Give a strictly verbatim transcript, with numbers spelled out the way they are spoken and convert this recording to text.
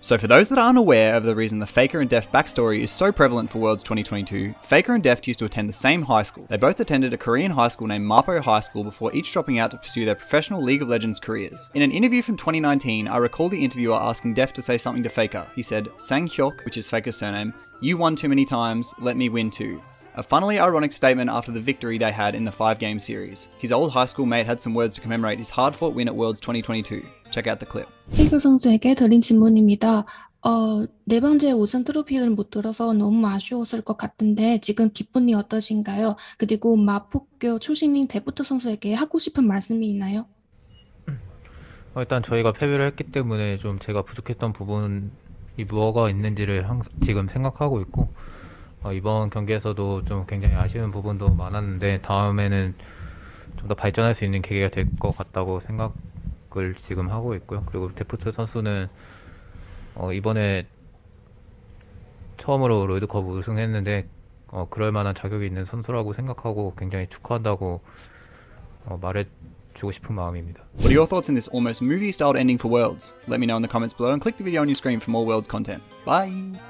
So for those that aren't aware of the reason the Faker and Deft backstory is so prevalent for Worlds twenty twenty-two, Faker and Deft used to attend the same high school. They both attended a Korean high school named Mapo High School before each dropping out to pursue their professional League of Legends careers. In an interview from twenty nineteen, I recall the interviewer asking Deft to say something to Faker. He said, "Sang Hyuk," which is Faker's surname, "you won too many times, let me win too." A funnily ironic statement after the victory they had in the five game series. His old high school mate had some words to commemorate his hard-fought win at Worlds twenty twenty-two. Check out the clip. 페이커 선수에게 드린 질문입니다. 어, 네 번째 우승 트로피를 못 들어서 너무 아쉬웠을 것 같은데 지금 기분이 어떠신가요? 그리고 마포교 출신인 데프트 선수에게 하고 싶은 말씀이 있나요? 어, 일단 저희가 패배를 했기 때문에 좀 제가 부족했던 부분이 뭐가 있는지를 항상 지금 생각하고 있고, 어, 이번 경기에서도 좀 굉장히 아쉬운 부분도 많았는데 다음에는 좀 더 발전할 수 있는 계기가 될 것 같다고 생각을 지금 하고 있고요. 그리고 데프트 선수는 어, 이번에 처음으로 롤드컵 우승했는데 어, 그럴 만한 자격이 있는 선수라고 생각하고 굉장히 축하한다고 어, 말해주고 싶은 마음입니다. What are your thoughts on this almost movie-styled ending for Worlds? Let me know in the comments below and click the video on your screen for more Worlds content. Bye!